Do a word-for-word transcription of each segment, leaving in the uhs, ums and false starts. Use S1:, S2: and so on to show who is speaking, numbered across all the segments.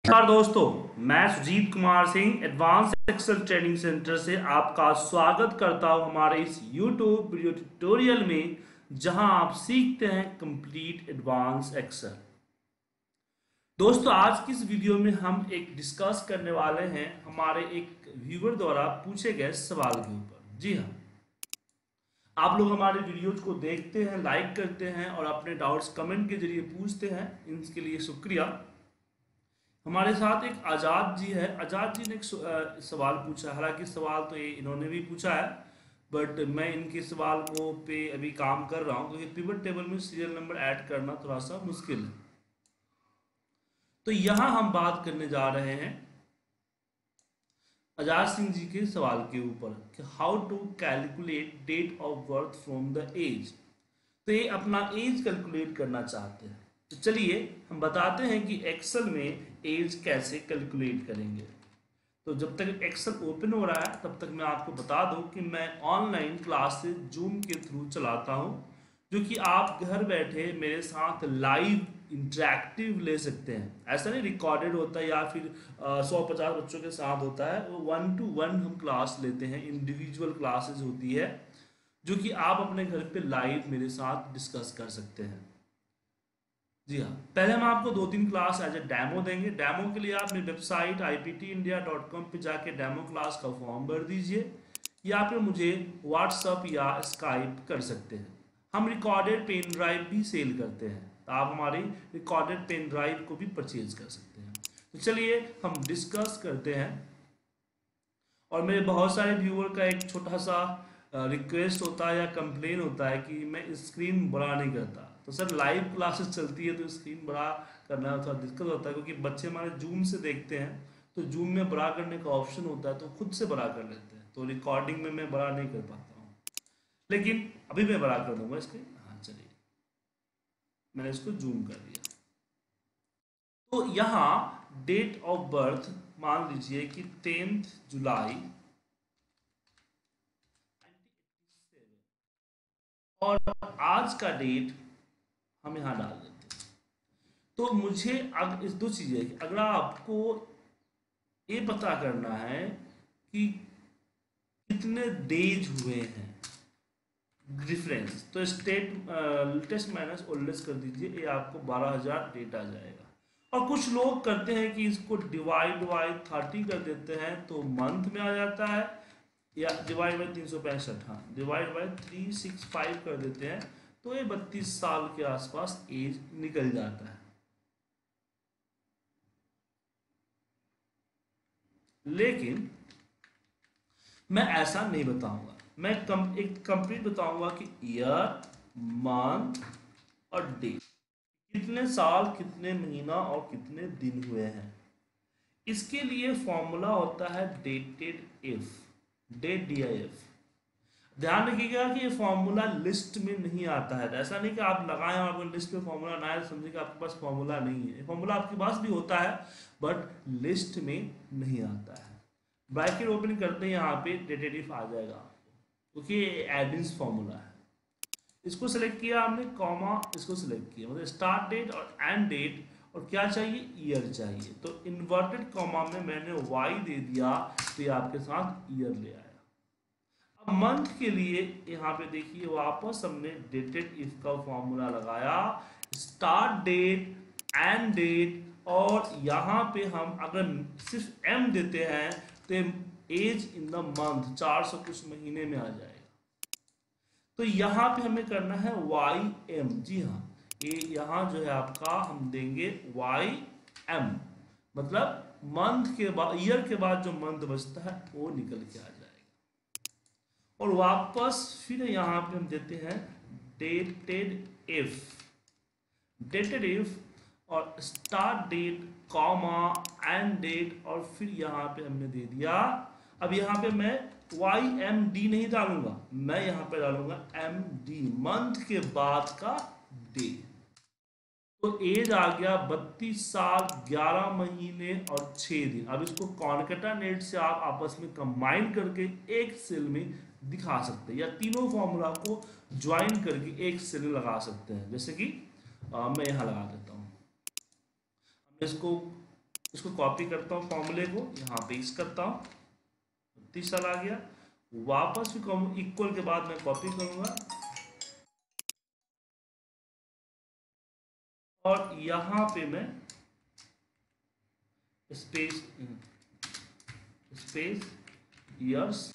S1: नमस्कार दोस्तों, मैं Sujeet Kumar Singh advance excel training centre से आपका स्वागत करता हूं हमारे इस यूट्यूब वीडियो ट्यूटोरियल में, जहां आप सीखते हैं कंप्लीट एडवांस एक्सेल। दोस्तों, आज की इस वीडियो में हम एक डिस्कस करने वाले हैं हमारे एक व्यूअर द्वारा पूछे गए सवाल के ऊपर। जी हाँ, आप लोग हमारे वीडियोज को देखते हैं, लाइक करते हैं और अपने डाउट्स कमेंट के जरिए पूछते हैं, इनके लिए शुक्रिया। हमारे साथ एक आज़ाद जी है। आज़ाद जी ने एक सवाल पूछा है, हालांकि सवाल तो ये इन्होंने भी पूछा है, बट मैं इनके सवाल को पे अभी काम कर रहा हूँ क्योंकि पिवट टेबल में सीरियल नंबर ऐड करना थोड़ा सा मुश्किल है। तो यहाँ हम बात करने जा रहे हैं आजाद सिंह जी के सवाल के ऊपर कि how to calculate date of birth from the age. तो ये अपना एज कैलकुलेट करना चाहते हैं। तो चलिए हम बताते हैं कि एक्सेल में एज कैसे कैलकुलेट करेंगे। तो जब तक एक्सेल ओपन हो रहा है तब तक मैं आपको बता दूं कि मैं ऑनलाइन क्लासेस जूम के थ्रू चलाता हूं, जो कि आप घर बैठे मेरे साथ लाइव इंटरेक्टिव ले सकते हैं। ऐसा नहीं रिकॉर्डेड होता है या फिर सौ पचास बच्चों के साथ होता है, वो वन टू वन हम क्लास लेते हैं, इंडिविजुअल क्लासेस होती है जो कि आप अपने घर पे लाइव मेरे साथ डिस्कस कर सकते हैं। जी हाँ, पहले हम आपको दो तीन क्लास एज ए डेमो देंगे। डेमो के लिए आप मेरी website I P T India dot com पर जाके डेमो क्लास का फॉर्म भर दीजिए, या फिर मुझे व्हाट्सअप या स्काइप कर सकते हैं। हम रिकॉर्डेड पेन ड्राइव भी सेल करते हैं, तो आप हमारी रिकॉर्डेड पेन ड्राइव को भी परचेज कर सकते हैं। तो चलिए हम डिस्कस करते हैं। और मेरे बहुत सारे व्यूअर का एक छोटा सा रिक्वेस्ट होता है या कंप्लेन होता है कि मैं स्क्रीन बड़ा नहीं करता। तो सर, लाइव क्लासेस चलती है तो स्क्रीन बड़ा करना थोड़ा दिक्कत होता है, क्योंकि बच्चे हमारे जूम से देखते हैं, तो जूम में बड़ा करने का ऑप्शन होता है तो खुद से बड़ा कर लेते हैं, तो रिकॉर्डिंग में मैं बड़ा नहीं कर पाता हूँ। लेकिन अभी मैं बड़ा कर दूंगा स्क्रीन। हाँ चलिए, मैंने इसको जूम कर दिया। तो यहाँ डेट ऑफ बर्थ मान लीजिए कि टेंथ जुलाई, और आज का डेट हम यहाँ डाल देते हैं। तो मुझे अब इस दो चीजें, अगर आपको ये पता करना है कि कितने डेज हुए हैं डिफरेंस, तो स्टेट लेटेस्ट माइनस ओल्डेस्ट कर दीजिए, ये आपको बारह हजार डेट आ जाएगा। और कुछ लोग करते हैं कि इसको डिवाइड बाई थर्टी कर देते हैं तो मंथ में आ जाता है, या डिवाइड बाई तीन सौ पैंसठ, हाँ divide by three six five कर देते हैं, तो ये बत्तीस साल के आसपास एज निकल जाता है। लेकिन मैं ऐसा नहीं बताऊंगा, मैं कम, एक कंप्लीट बताऊंगा कि ईयर, मंथ और डे, कितने साल, कितने महीना और कितने दिन हुए हैं। इसके लिए फॉर्मूला होता है dated if, date D I F. ध्यान रखिएगा कि ये फॉर्मूला लिस्ट में नहीं आता है। ऐसा नहीं कि आप लगाएं और आपको लिस्ट में फॉर्मूला ना आए समझिए कि आपके पास फॉर्मूला नहीं है। फॉर्मूला आपके पास भी होता है बट लिस्ट में नहीं आता है। ब्रैकेट ओपन करते हैं, यहाँ पे डेटेड इफ आ जाएगा क्योंकि ये एडिंस फॉर्मूला है। इसको सिलेक्ट किया हमने, कॉमा इसको सिलेक्ट किया, मतलब स्टार्ट डेट और एंड डेट, और क्या चाहिए, ईयर चाहिए। तो इन्वर्टेड कॉमा में मैंने वाई दे दिया, तो ये आपके साथ ईयर ले आया। अब मंथ के लिए यहाँ पे देखिए वापस हमने डेटेड इफ का फॉर्मूला लगाया, स्टार्ट डेट एंड डेट, और यहाँ पे हम अगर सिर्फ एम देते हैं तो एज इन द मंथ चार सौ कुछ महीने में आ जाएगा। तो यहाँ पे हमें करना है वाई एम। जी हाँ, ये यहाँ जो है आपका हम देंगे वाई एम, मतलब मंथ के बाद, ईयर के बाद जो मंथ बचता है वो निकल के आ जाएगा। और वापस फिर यहाँ पे हम देते हैं डेटेड इफ, डेटेड इफ और start date comma end date, और फिर यहाँ पे हमने दे दिया। अब यहाँ पे मैं वाई एम डी नहीं डालूंगा, मैं यहाँ पे डालूंगा एम डी, मंथ के बाद का डे। तो एज आ गया बत्तीस साल ग्यारह महीने और छह दिन। अब इसको कॉनकेटानेट से आप आपस में कंबाइन करके एक सेल में दिखा सकते हैं, या तीनों फॉर्मूला को ज्वाइन करके एक सेल में लगा सकते हैं। जैसे कि आ, मैं यहाँ लगा देता हूँ, इसको इसको कॉपी करता हूँ फॉर्मूले को, यहाँ पेस्ट करता हूँ, बत्तीस साल आ गया। वापस भी इक्वल के बाद मैं कॉपी करूंगा और यहाँ पे मैं स्पेस स्पेस ईयर्स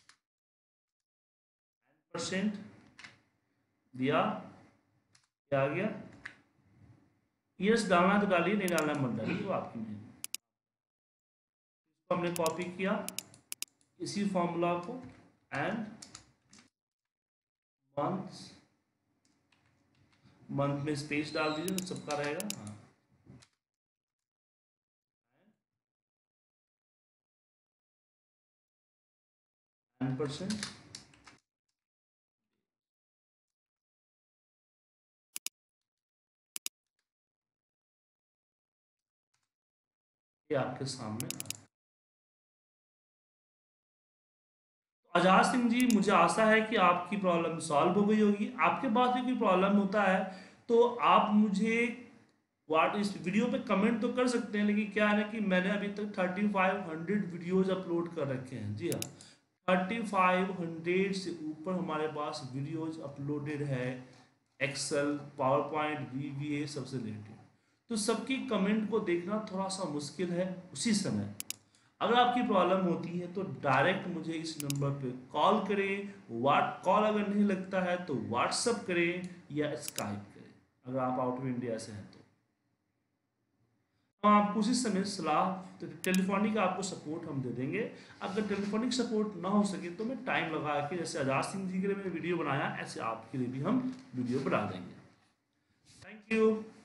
S1: परसेंट दिया, क्या आ गया, ईयर्स डालना है तो डालिए, नहीं डालना मत डालिए, वो आपकी मेहनत। इसको हमने कॉपी किया इसी फॉर्मूला को, एंड मंथ्स, मंथ में स्पेस डाल दीजिए तो सबका रहेगा। हाँ, टेन परसेंट ये आपके सामने। आजाद सिंह जी, मुझे आशा है कि आपकी प्रॉब्लम सॉल्व हो गई होगी। आपके पास भी कोई प्रॉब्लम होता है तो आप मुझे व्हाट इस वीडियो पे कमेंट तो कर सकते हैं, लेकिन क्या है ना कि मैंने अभी तक thirty five hundred videos upload कर रखे हैं। जी हाँ, थर्टी फाइव हंड्रेड से ऊपर हमारे पास वीडियोज़ अपलोडेड है, excel, power point, V V A सबसे रिलेटेड। तो सबकी कमेंट को देखना थोड़ा सा मुश्किल है उसी समय। अगर आपकी प्रॉब्लम होती है तो डायरेक्ट मुझे इस नंबर पे कॉल करें, वाट कॉल अगर नहीं लगता है तो व्हाट्सअप करें या स्काइप करें, अगर आप आउट ऑफ इंडिया से हैं तो। हम आपको उसी समय सलाह, तो टेलीफोनिक आपको सपोर्ट हम दे देंगे। अगर टेलीफोनिक सपोर्ट ना हो सके तो मैं टाइम लगा के, जैसे आजाद सिंह जी के लिए मैंने वीडियो बनाया, ऐसे आपके लिए भी हम वीडियो बना देंगे। Thank you.